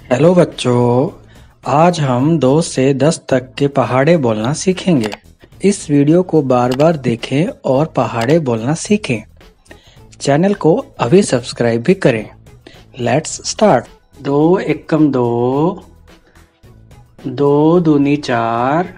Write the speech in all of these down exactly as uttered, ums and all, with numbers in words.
Hello बच्चों, आज हम दो से दस तक के पहाड़े बोलना सीखेंगे। इस वीडियो को बार बार देखें और पहाड़े बोलना सीखें। चैनल को अभी सब्सक्राइब भी करें। Let's start. दो एकम दो, दो दूनी चार,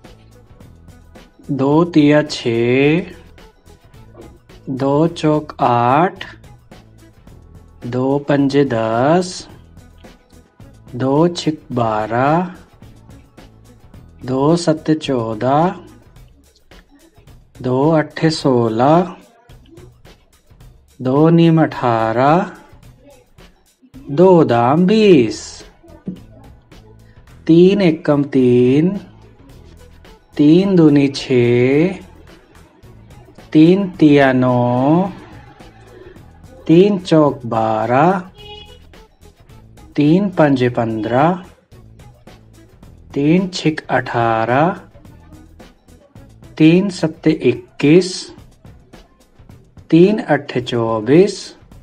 दो तिया छः, दो चौक आठ, दो पंजे दस, दो छिक बारह, दो सत्ते चौदह, दो अट्ठे सोलह, दो नीम अठारह, दो दाम बीस, तीन एकम तीन, तीन दूनी छः, तीन तिया नौ, तीन चौक बारह, तीन पंजे पंद्रह, तीन छिक अठारह, तीन सत्ते इक्कीस, तीन अट्ठे चौबीस,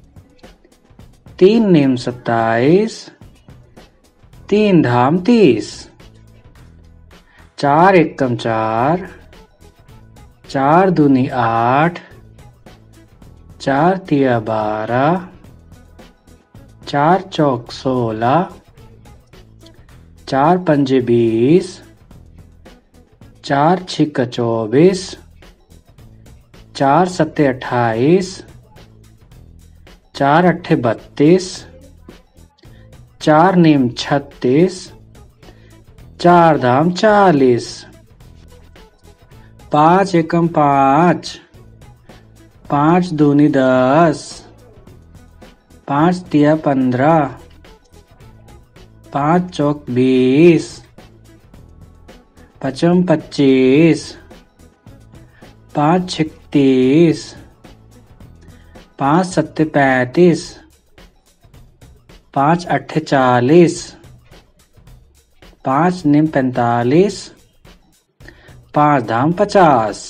तीन नीम सत्ताईस, तीन धाम तीस, चार एकम चार, चार दूनी आठ, चार तिया बारह, चार चौक सोलह, चार पंजे बीस, चार छिक चौबीस, चार सत्ते अट्ठाईस, चार अट्ठे बत्तीस, चार नीम छत्तीस, चार धाम चालीस, पाँच एकम पाँच, पाँच दूनी दस, पाँच तिया पंद्रह, पाँच चौक बीस, पचम पच्चीस, पाँच छिक तीस, पाँच सत्ते पैंतीस, पाँच अट्ठे चालीस, पाँच निम पैंतालीस, पाँच धाम पचास,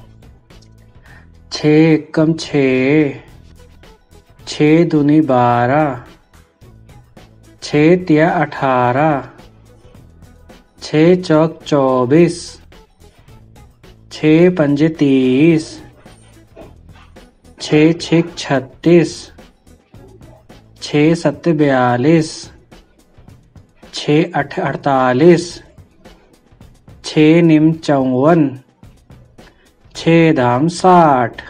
छः एकम छः, छः दूनी बारह, छः तिया अठारह, छः चौक चौबीस, छः पंजे तीस, छः छिक छत्तीस, छः सत्ते बयालीस, छः अठ अड़तालीस, छः निम चौवन, छः धाम साठ,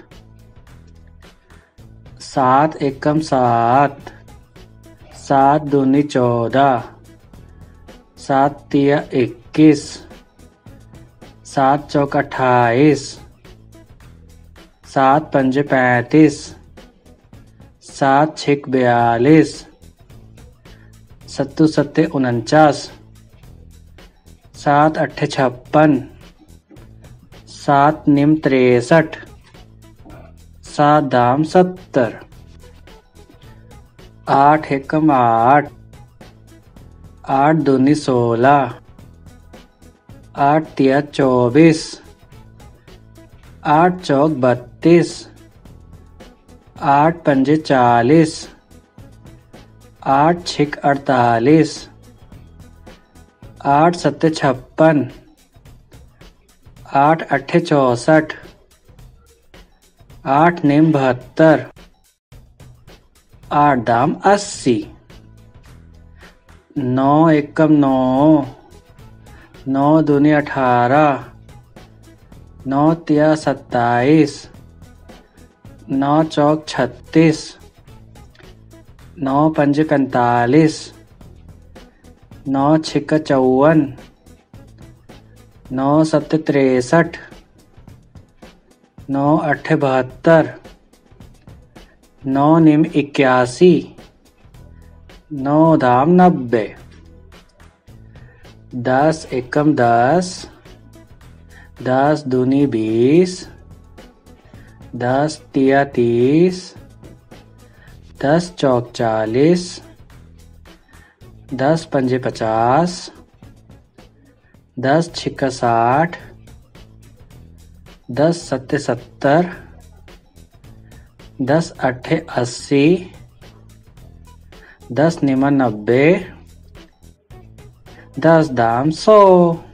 सात एकम सात, सात दूनी चौदह, सात तिया इक्कीस, सात चौक अट्ठाईस, सात पंजे पैंतीस, सात छिक बयालीस, सत्तू सत्ते उनचास, सात अट्ठे छप्पन, सात निम तिरसठ, सात दाम सत्तर, आठ एकम आठ, आठ दूनी सोलह, आठ तिया चौबीस, आठ चौक बत्तीस, आठ पंजे चालीस, आठ छिक अड़तालीस, आठ सत्ते छप्पन, आठ अट्ठे चौसठ, आठ निम बहत्तर, आठ दाम अस्सी, नौ एकम नौ, नौ दूनी अठारह, नौ तिया सत्ताईस, नौ चौक छत्तीस, नौ पंजे पैंतालीस, नौ छिक चौवन, नौ सत्ते तिरसठ, नौ अट्ठे बहत्तर, नौ निम इक्यासी, नौ धाम नब्बे, दस एकम दस, दस दूनी बीस, दस तिया तीस, दस चौक चालीस, दस पंजे पचास, दस छिक्का साठ, दस सत्ते सत्तर, दस अट्ठे अस्सी, दस निमा नब्बे, दस दाम सौ।